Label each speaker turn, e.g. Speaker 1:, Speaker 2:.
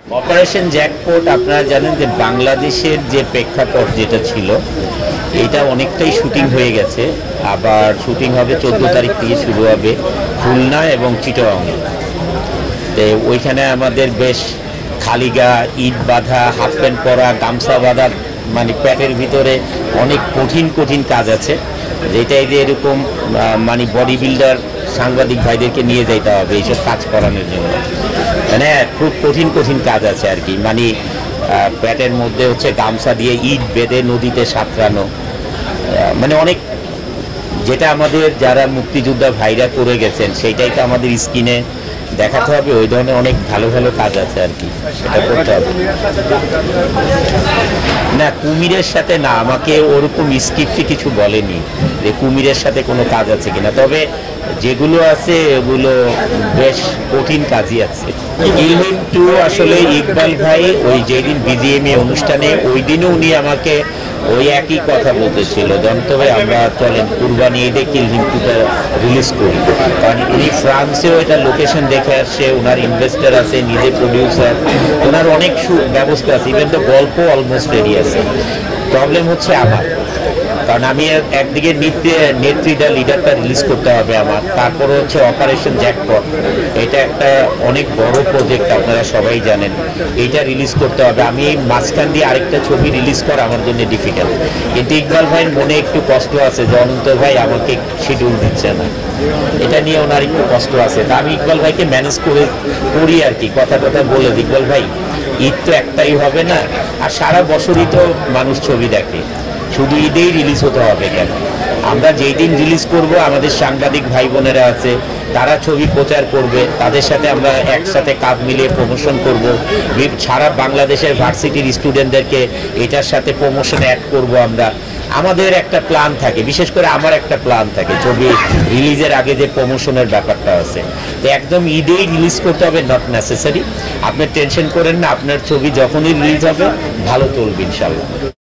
Speaker 1: Operation jackpot আপনারা জানেন যে বাংলাদেশের যে প্রেক্ষাপট যেটা ছিল এটা অনেকটাই শুটিং হয়ে গেছে। আবার শুটিং হবে 14 তারিখ থেকে শুরু হবে খুলনা এবং চিটাগাংয়ে। তো ওইখানে আমাদের বেশ খালিগা, ইট বাঁধা, হাফ প্যান্ট পরা, গামছা বাঁধা, মানে প্যাটের ভিতরে অনেক কঠিন কঠিন কাজ আছে, যেটাই যে এরকম মানে বডি বিল্ডার সাংবাদিক ভাইদেরকে নিয়ে যাইতে হবে এইসব কাজ করানোর জন্য। মানে খুব কঠিন কঠিন কাজ আছে আর কি, মানে প্যাটের মধ্যে হচ্ছে গামছা দিয়ে ইট বেঁধে নদীতে সাঁতরানো, মানে অনেক, যেটা আমাদের যারা মুক্তিযোদ্ধা ভাইরা করে গেছেন সেইটাই তো আমাদের স্ক্রিনে দেখাতে হবে। ওই ধরনের অনেক ভালো ভালো কাজ আছে আর কি, সেটা করতে হবে। না, কুমিরের সাথে না, আমাকে ওরকম স্ক্রিপ্টে কিছু বলেনি যে কুমিরের সাথে কোনো কাজ আছে কিনা, তবে যেগুলো আছে এগুলো বেশ কঠিন কাজই আছে। ইলহিম টু আসলে ইকবাল ভাই ওই যেদিন বিজিএমএ অনুষ্ঠানে ওই দিনও উনি আমাকে ওই একই কথা বলতেছিল, তবে আমরা চলেন কুরবানি ঈদে ইলহিম টুটা রিলিজ করি, কারণ উনি ফ্রান্সেও এটা লোকেশন দেখে আসছে, ওনার ইনভেস্টার আছে, নিজে প্রডিউসার, ওনার অনেক ব্যবস্থা আছে, ইভেন তো গল্প অলমোস্ট রেডি আছে। প্রবলেম হচ্ছে আমার, কারণ আমি একদিকে নেত্রীটা লিডারটা রিলিজ করতে হবে আমার, তারপরে হচ্ছে অপারেশন জ্যাকপট, এটা একটা অনেক বড় প্রজেক্ট, আপনারা সবাই জানেন, এইটা রিলিজ করতে হবে। আমি মাঝখান দিয়ে আরেকটা ছবি রিলিজ করা আমার জন্য ডিফিকাল্ট, কিন্তু ইকবাল ভাইয়ের মনে একটু কষ্ট আছে যে অনন্ত ভাই আমাকে শিডিউল দিচ্ছে না, এটা নিয়ে ওনার একটু কষ্ট আছে। তা আমি ইকবাল ভাইকে ম্যানেজ করি আর কি, কথা বলে ইকবাল ভাই ঈদ তো একটাই হবে না, আর সারা বছরই তো মানুষ ছবি দেখে, শুধু ঈদেই রিলিজ হতে হবে কেন? আমরা যেই দিন রিলিজ করব আমাদের সাংবাদিক ভাই বোনেরা আছে, তারা ছবি প্রচার করবে, তাদের সাথে আমরা একসাথে কাঁধ মিলিয়ে প্রমোশন করব, সারা বাংলাদেশের ভার্সিটির স্টুডেন্টদেরকে এটার সাথে প্রমোশন অ্যাড করব আমরা। আমাদের একটা প্ল্যান থাকে, বিশেষ করে আমার একটা প্ল্যান থাকে ছবি রিলিজের আগে যে প্রমোশনের ব্যাপারটা আছে, তো একদম ঈদেই রিলিজ করতে হবে নট নেসেসারি। আপনি টেনশন করেন না, আপনার ছবি যখনই রিলিজ হবে ভালো চলবে ইনশাল্লাহ।